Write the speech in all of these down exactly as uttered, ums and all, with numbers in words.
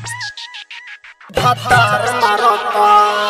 भातार मारता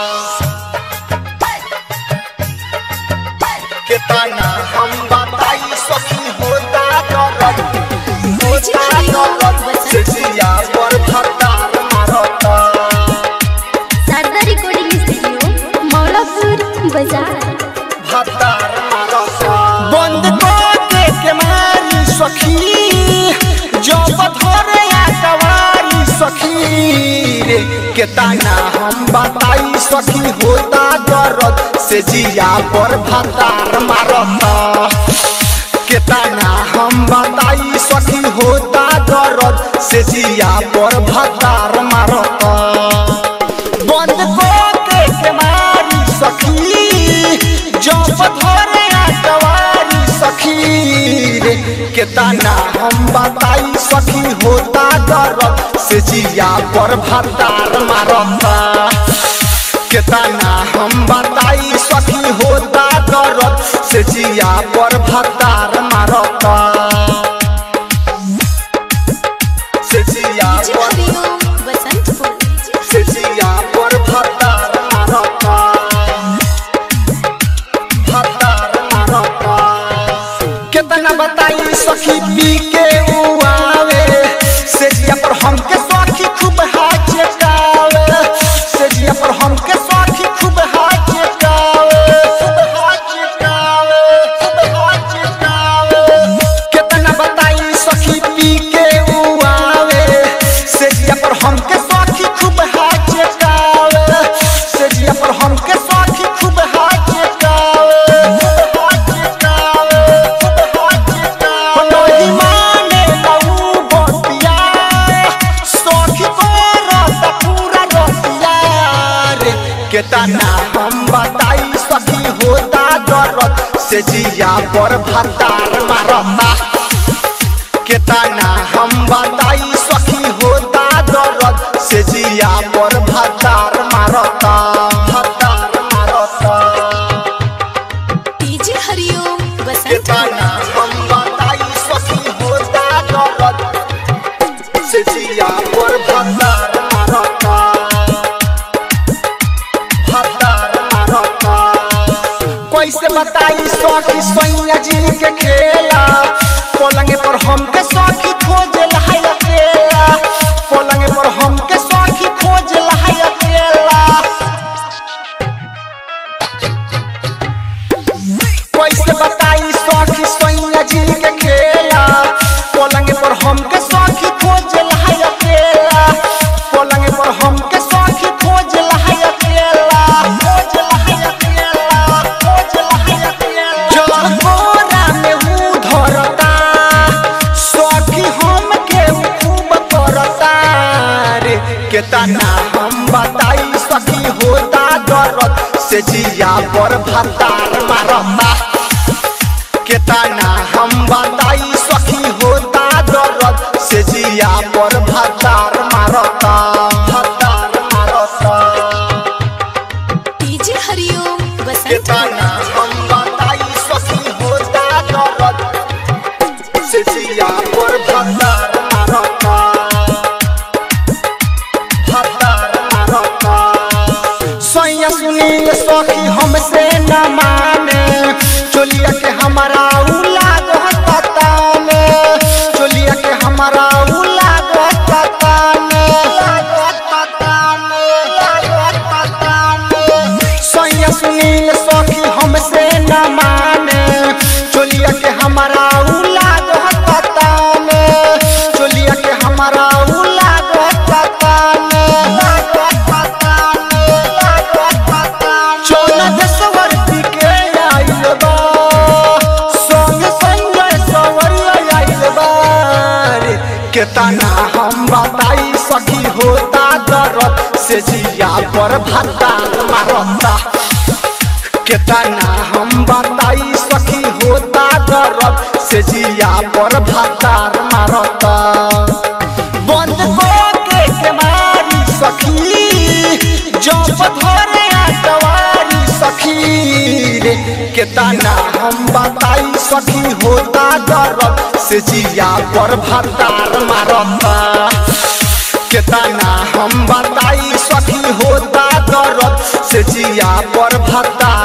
केतना हम बताई सखी होता करत होता करत से जिया पर भातार मारता। शारदा रिकॉर्डिंग स्टूडियो मौलापुर बाजार। भातार मारता बंद के के मारी सखी जब धरे आकवारी सखी रे केतना हम बताई सखी होता दर्द से जिया पर भातार मारता। केतना हम बताई सखी होता दर्द से जिया पर भातार मारता। बंद के के मारी सखी जब धरे आकवारी सखी रे केतना हम बताई सखी होता दर्द से जिया पर भातार मारता। केतना हम बताई सखी होता दर्द से जिया पर भातार मारता। से जिया पर से जिया पर भातार मारता भातार मारता। केतना बताई सखी पी के उआवे से जिया पर हमके सखी खूब हाथ चकावे से जिया पर हमके सखी खूब हाथ चकावे खूब हाथ चकावे खूब हाथ चकावे। केतना बताई सखी पी के उआवे से जिया पर हमके सखी खूब हाथ चकावे से जिया पर हमके सखी खूब हाथ चकावे खूब हाथ चकावे खूब हाथ चकावे। नही माने लऊ बतिया सखी करत पूरा रतिया रे केतना हम बताई सखी होता दर्द से जिया पर भातार मारता। केतना हम बताई सखी होता दर्द से जिया पर भातार मारता भातार मारता। डीजे हरिओम बसंत। केतना हम बताई सखी होता दर्द से जिया पर भातार मारता भातार मारता। कैसे बताई सखी सैया जी के खेला पलंग पर हमके सखी खोज लहाय अकेला पलंग पर हमके सखी खोज लहाय अकेला। कैसे बताई सखी सैया जी के खेला पलंग पर हमके सखी खोज लहाय अकेला पलंग पर हमके सखी खोज लहाय अकेला खोज लहाय अकेला खोज लहाय अकेला। जल कोरा में हूँ धरता सखी हमके खूब करता रे केतना हम बताई सखी होता दर्द से जिया पर भातार मारता। केतना हम बताई सखी होता दर्द से जिया पर भातार मारता भातार मारता। डीजे हरिओम बसंत। केतना हम बताई सखी होता दर्द से जिया पर भातार मारता भातार मारता। सैया सुनी सखी हमसे न माने चोलिया के हमारा उला गहता में चोलिया के हमारा उला गहता में सैया सुनी सखी हमसे न माने चोलिया के हमारा उला गहता में चोलिया के हमारा उला गहता में। चौना देशवर के आइल बा संग संग सवरिया आइल बा रे केतना हम बताई सखी होता दर्द से जिया पर भातार मारता। केतना हम बताई सखी होता दर्द से जिया पर भातार मारता। बंद के के मारी सखी जब धरे आकवारी सखी रे केतना हम बताई सखी होता दर्द से जिया पर भातार मारता। केतना हम बताई सखी होता दर्द से जिया पर भत्ता